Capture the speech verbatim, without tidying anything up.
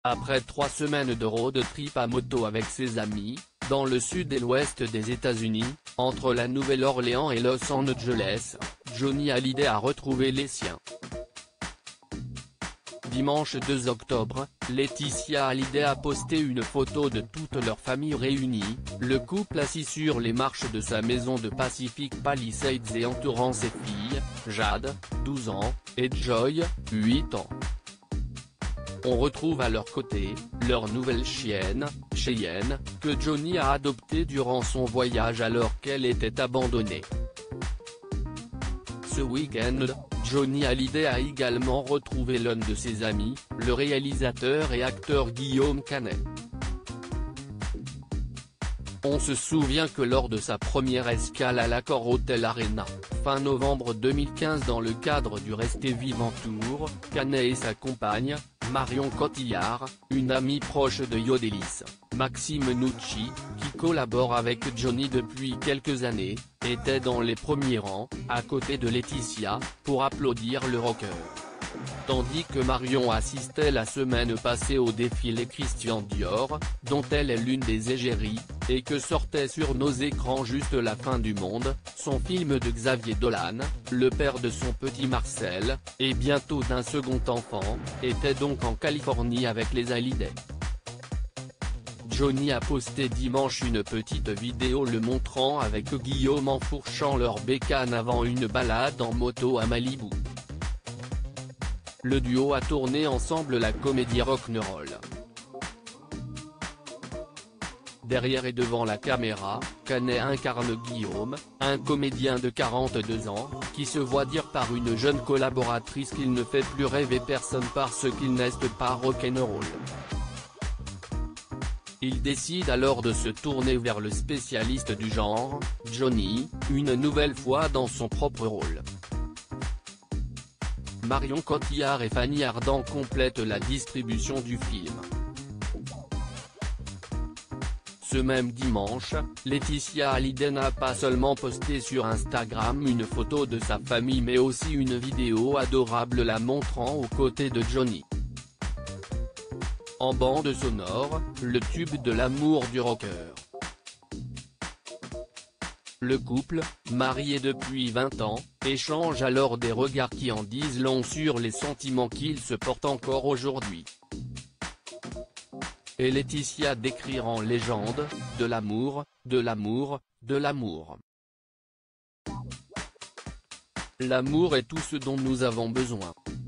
Après trois semaines de road trip à moto avec ses amis, dans le sud et l'ouest des États-Unis, entre la Nouvelle-Orléans et Los Angeles, Johnny Hallyday a retrouvé les siens. Dimanche deux octobre, Laetitia Hallyday a posté une photo de toute leur famille réunie, le couple assis sur les marches de sa maison de Pacific Palisades et entourant ses filles, Jade, douze ans, et Joy, huit ans. On retrouve à leur côté, leur nouvelle chienne, Cheyenne, que Johnny a adoptée durant son voyage alors qu'elle était abandonnée. Ce week-end, Johnny Hallyday a également retrouvé l'un de ses amis, le réalisateur et acteur Guillaume Canet. On se souvient que lors de sa première escale à l'Accor Hotel Arena, fin novembre deux mille quinze dans le cadre du Restez Vivant Tour, Canet et sa compagne, Marion Cotillard, une amie proche de Yodelis, Maxime Nucci, qui collabore avec Johnny depuis quelques années, étaient dans les premiers rangs, à côté de Laetitia, pour applaudir le rocker. Tandis que Marion assistait la semaine passée au défilé Christian Dior, dont elle est l'une des égéries, et que sortait sur nos écrans Juste la fin du monde, son film de Xavier Dolan, le père de son petit Marcel, et bientôt d'un second enfant, était donc en Californie avec les Hallyday. Johnny a posté dimanche une petite vidéo le montrant avec Guillaume enfourchant leur bécane avant une balade en moto à Malibu. Le duo a tourné ensemble la comédie Rock'n'Roll. Derrière et devant la caméra, Canet incarne Guillaume, un comédien de quarante-deux ans, qui se voit dire par une jeune collaboratrice qu'il ne fait plus rêver personne parce qu'il n'est pas rock'n'roll. Il décide alors de se tourner vers le spécialiste du genre, Johnny, une nouvelle fois dans son propre rôle. Marion Cotillard et Fanny Ardant complètent la distribution du film. Ce même dimanche, Laetitia Hallyday n'a pas seulement posté sur Instagram une photo de sa famille mais aussi une vidéo adorable la montrant aux côtés de Johnny. En bande sonore, le tube de l'amour du rocker. Le couple, marié depuis vingt ans, échange alors des regards qui en disent long sur les sentiments qu'ils se portent encore aujourd'hui. Et Laetitia décrit en légende, de l'amour, de l'amour, de l'amour. L'amour est tout ce dont nous avons besoin.